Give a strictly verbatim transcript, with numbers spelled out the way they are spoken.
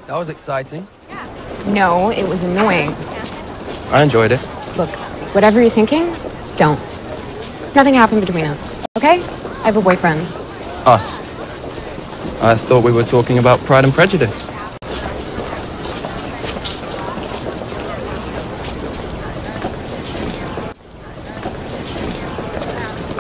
That was exciting. No, it was annoying. I enjoyed it. Look, whatever you're thinking, don't. Nothing happened between us, okay? I have a boyfriend. Us. I thought we were talking about Pride and Prejudice.